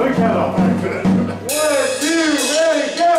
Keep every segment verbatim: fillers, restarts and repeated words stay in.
Look at all. One, two, ready, go!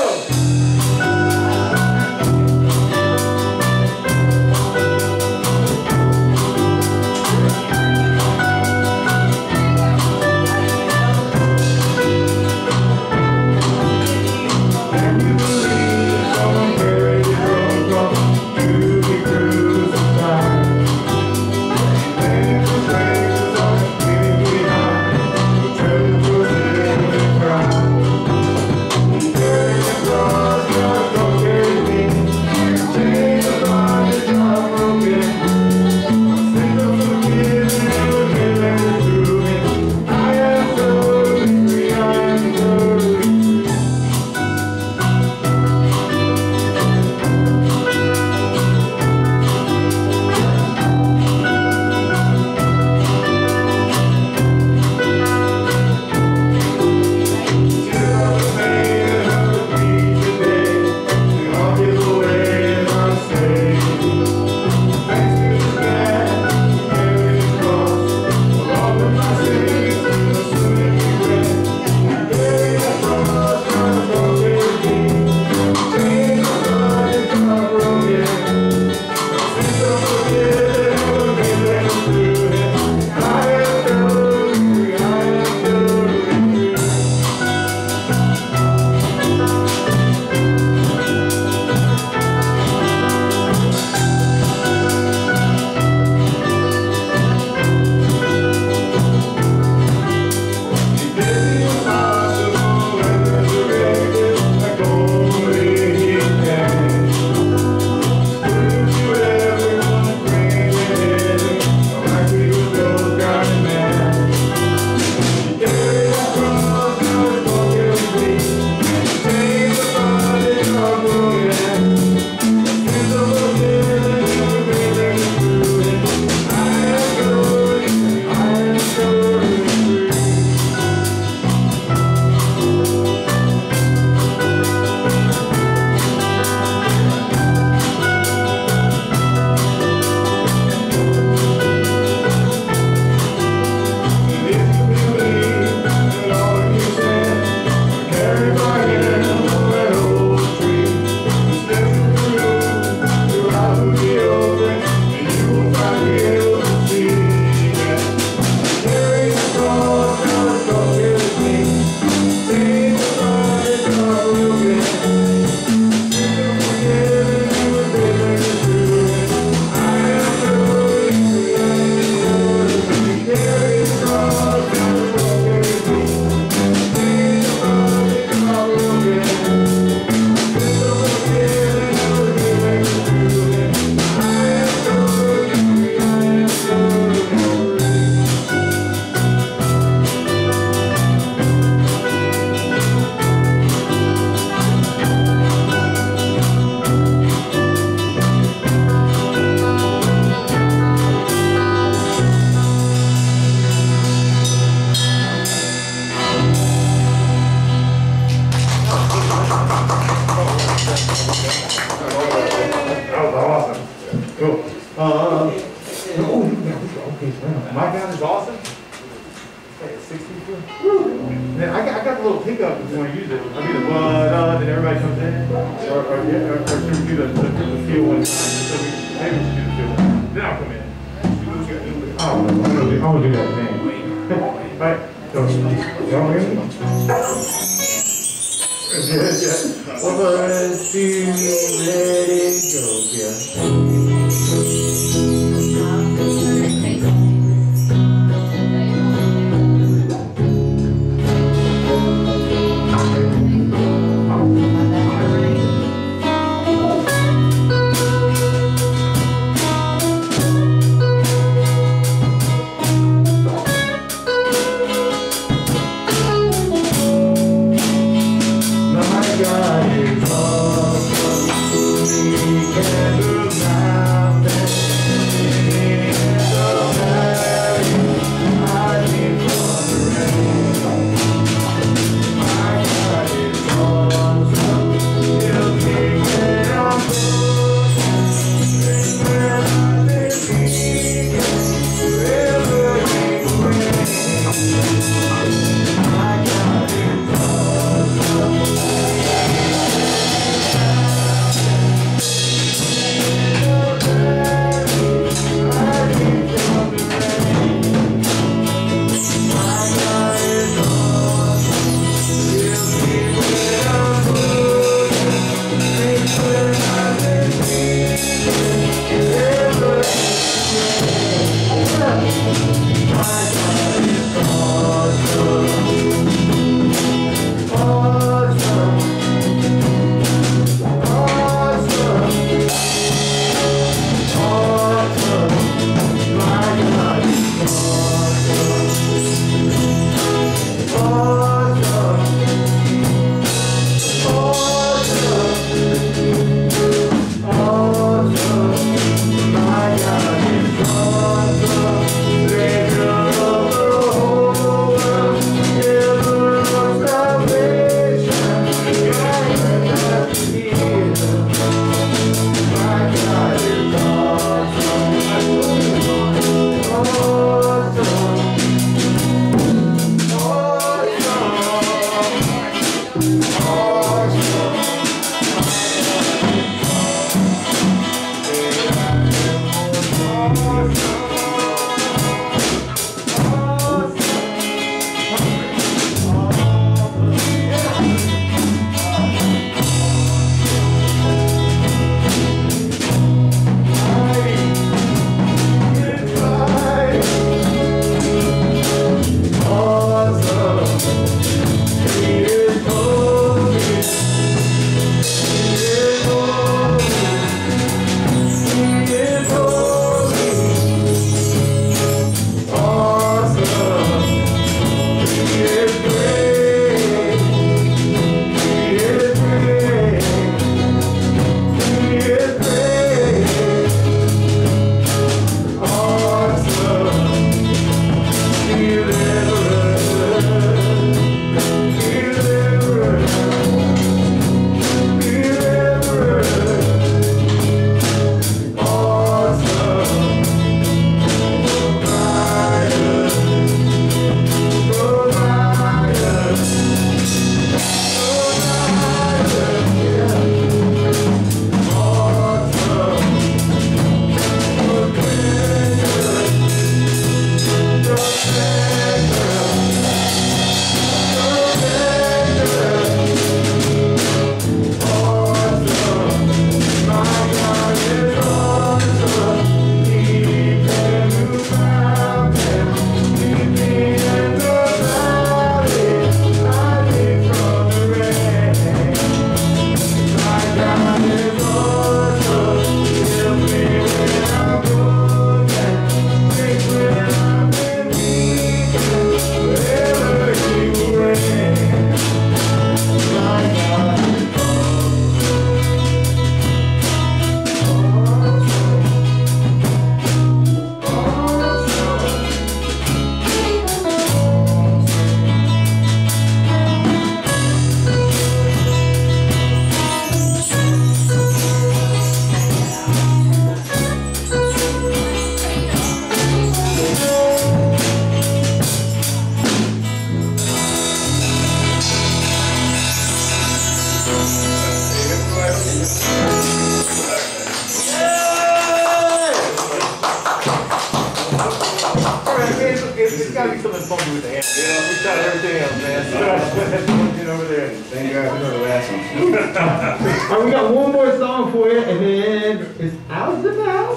It's got to be something funky with the hand. Yeah, we tried everything else, man. So get over there. Thank God for the last one. All right, we got one more song for you, and then is Alex in the house?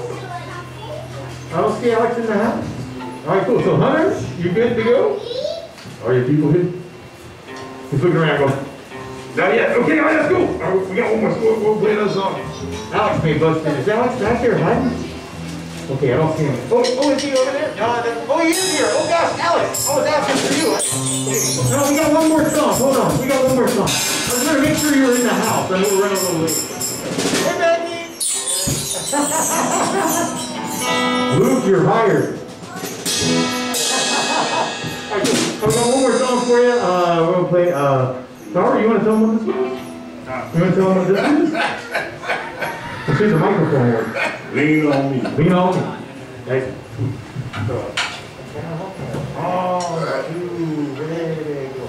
I don't see Alex in the house. All right, cool. So Hunter, you good to go? Are your people here? He's looking around, going. Not yet. Okay, all right, let's go. All right, we got one more. We'll, we'll play another song. Alex may bust in. Is Alex back there hiding? Okay, I don't see him. Oh, oh, is he over there? No, oh, he is here. Oh, gosh, Alex. I was asking for you. No, we got one more song. Hold on. We got one more song. I was going to make sure you were in the house. I know we're running a little late. Hey, Maggie. Luke, you're hired. All right, so we got one more song for you. Uh, we're going to play, uh, Sorry, you want to tell them what this is? You want to tell them what this is? Let's see the microphone work. Lean on me. Lean on me. Nice. Oh, two, ready, go.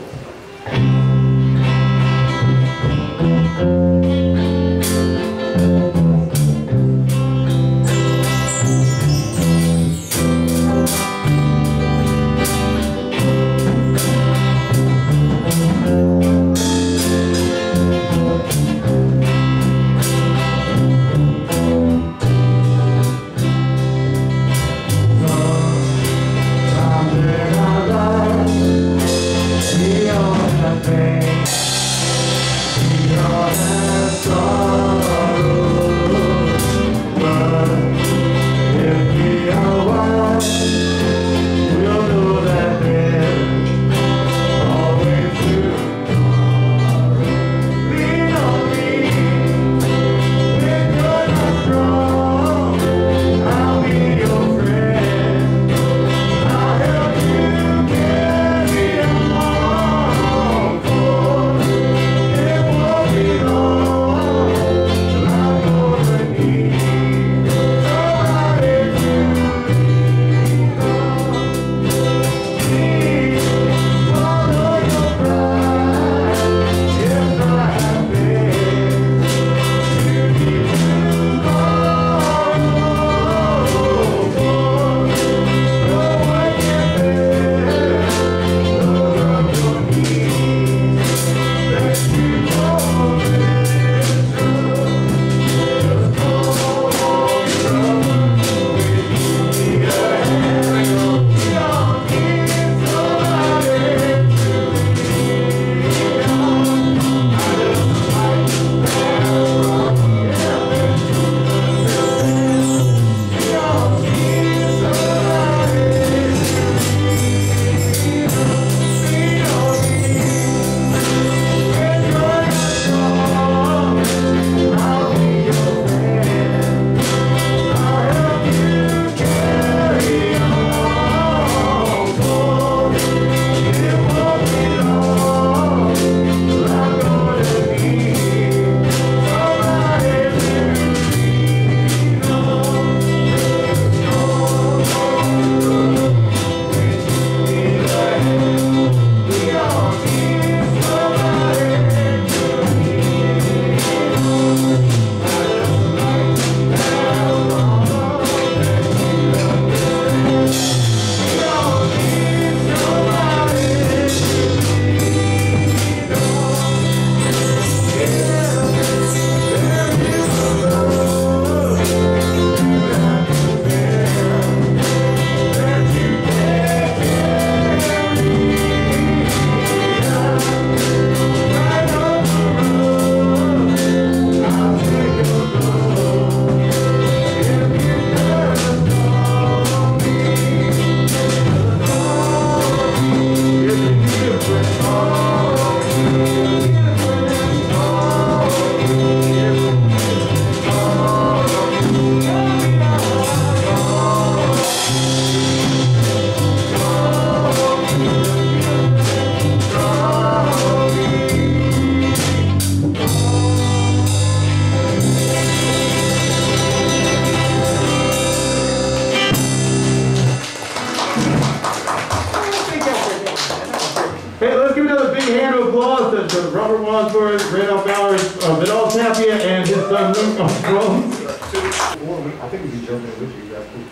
Robert Wadsworth, Randolph Bowers, uh, Vidal Tapia, and his son Luke on drums. I think we can jump in with you. That's cool.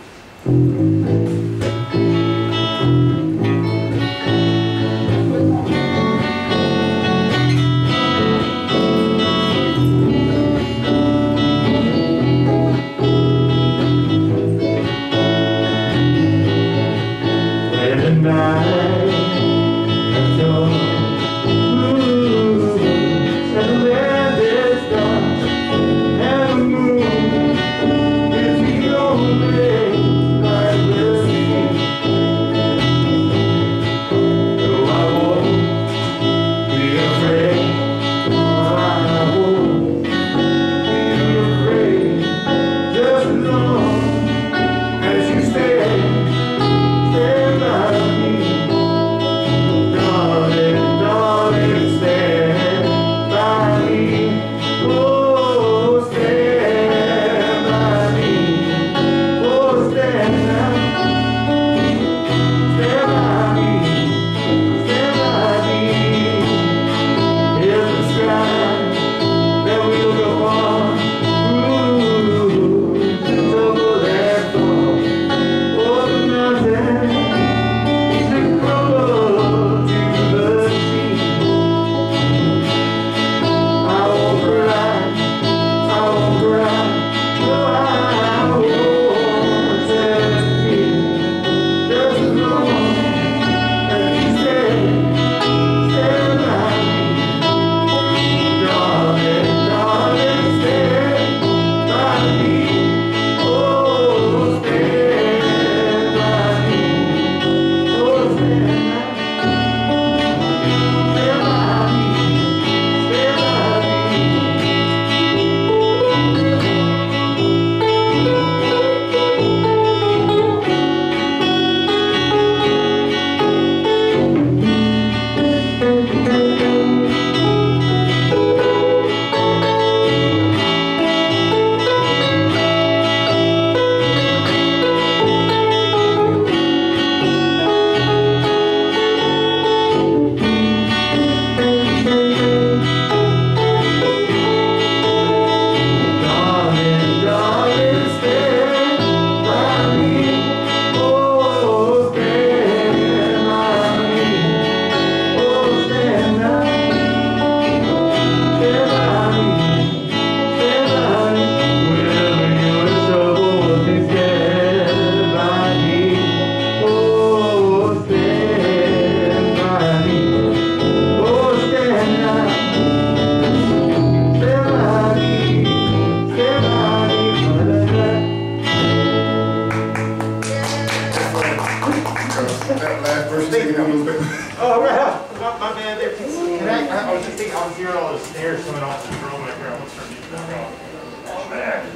Oh, right. My, my bad there. Can I, I was just thinking, I was hearing all the stairs coming off the drum right here. I want to turn these back off. Oh, man.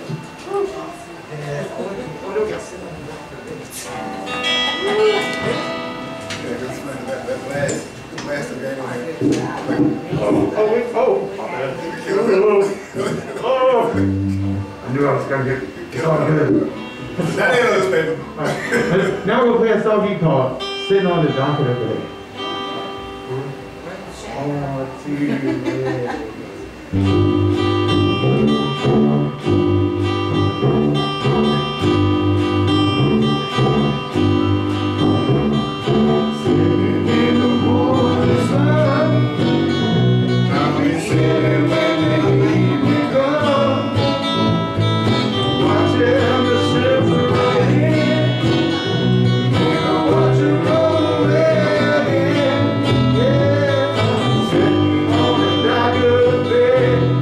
Yeah. What do we got? Oh, wait. Oh. My bad. Oh. I knew I was going to get, get on good. That ain't on this paper. Right. Now we're going to play a song you called Sitting on the Dock of the Bay. Oh, two, yeah.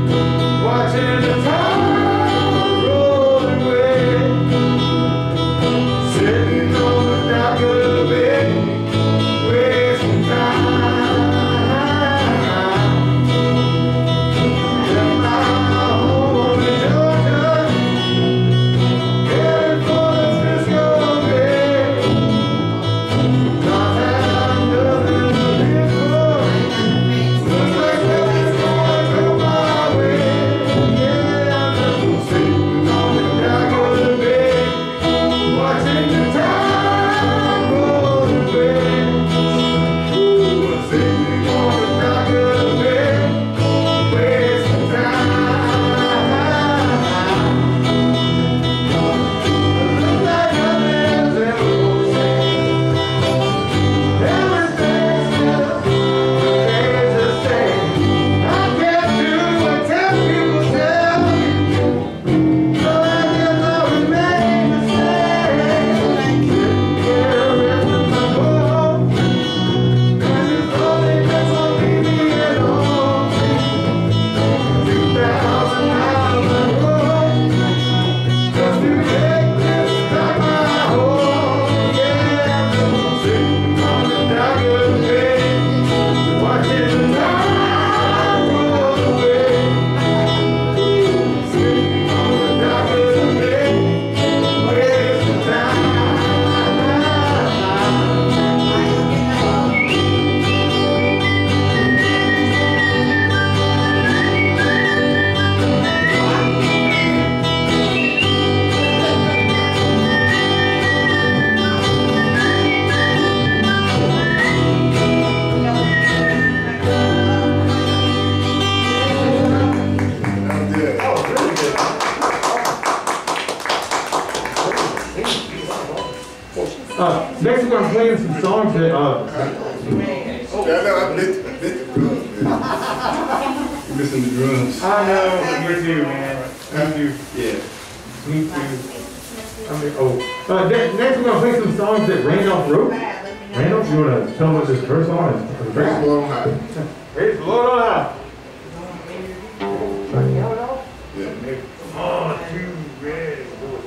that, uh, Yeah, I know, I missed, I missed the drums, man. You missing the drums. I know, me too, man. Me too. Yeah. me too. I mean, oh. Uh, ne- next we're gonna play some songs that Randolph wrote. Randolph, you wanna tell them what this first song is? Praise the Lord on high. Praise the Lord on high. Yeah. One, two, ready, go.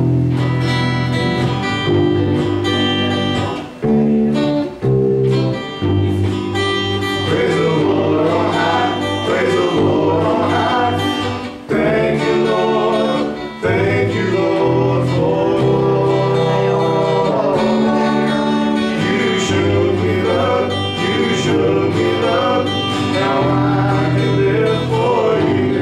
Praise the Lord on high. Praise the Lord on high. Thank you, Lord. Thank you, Lord, for you showed me love. You showed me love. Now I can live for you.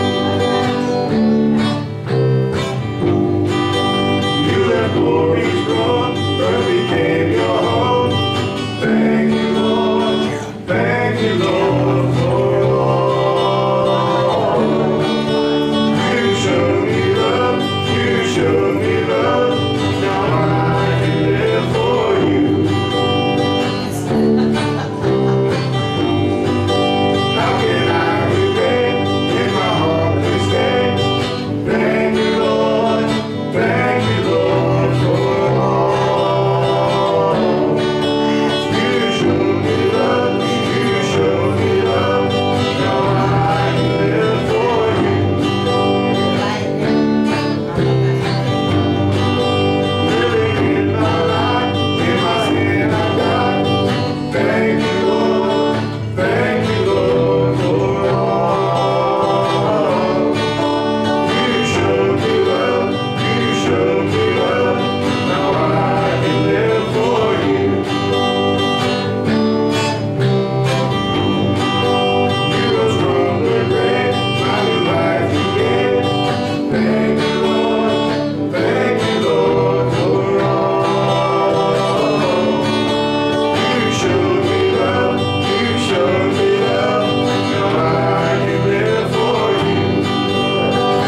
You left glory strong. Earth became your home. Thank you, Lord. Thank you, Lord, for all. You showed me love. You showed me love. Now I can live for you. How can I repay in my heart to stay? Thank you, Lord. Thank you, Lord, for all. You showed me love. You showed me love. Now I can live for you. Living in my life, in my sin I died. Thank you, Lord. Thank you, Lord, for all. You showed me love. You showed me love. Now I can live for you. You are stronger, great. My new life you gave. Thank you, Lord. Thank you, Lord, for all. You showed me love. You showed me love. Now I can live for you.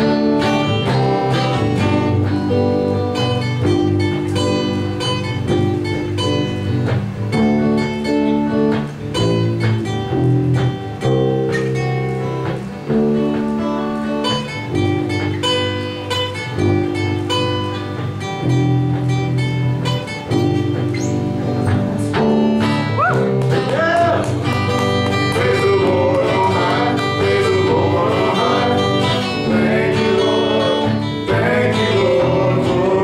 Praise the Lord on high. Praise the Lord on high. Thank you, Lord. Thank you, Lord, for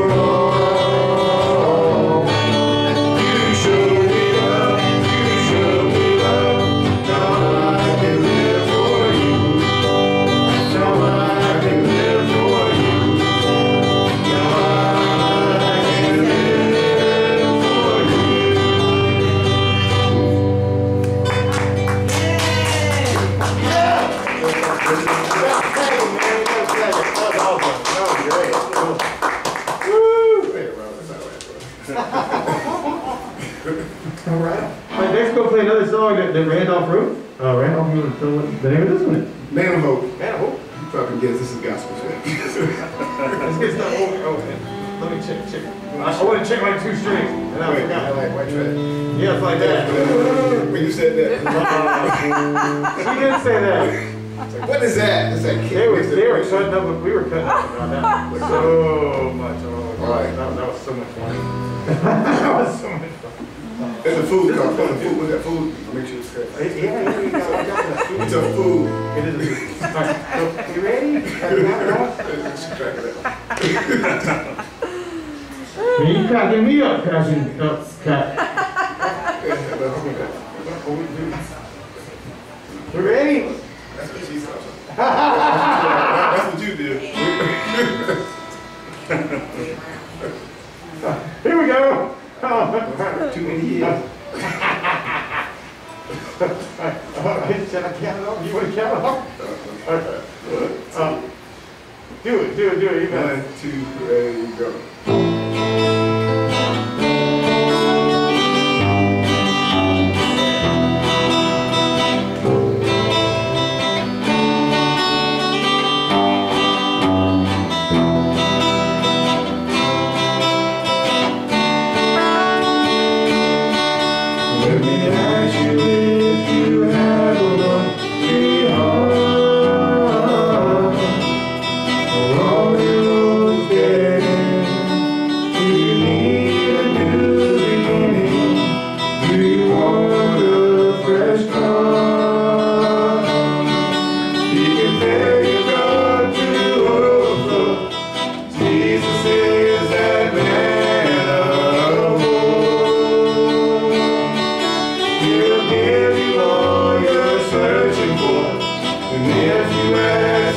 all. You showed me love. You showed me love. Now I can live for you. Now I can live for you. Now I can live for you. All right. All right, next go play another song that, that Randolph wrote. Uh, Randolph, you want to tell what the name of this one is? Man of hope. Man, oh, You probably guess this is gospel shit. let's get started. Oh, oh, man. Let me check, check. I, I want to check my two strings, and I Wait, forgot. like white trash. Yeah, it's like that. When you said that, She did say that. it's like, what is that? It's like They were, they were cutting up, we were cutting up about that. So much. Oh, All right. that, that was so much fun. That was so much fun. There's a food called fun. Food with that food. Make sure it's correct. Yeah, yeah, we got, we got that food. It's a food. It is a food. All right, so, you ready? Have you got it all? Just track it out. Man, you cracking me up, cracking up, cat. You ready? That's what she said. That's what you did. Here we go. Oh, Too many years. okay, should I count it off? You want to count it off? Okay. Uh, do it, do it, do it. You got it. One, two, ready, go. you want a fresh start. He can make your cup to overflow. Jesus is that man of war. He'll give you all you're searching for, and if you ask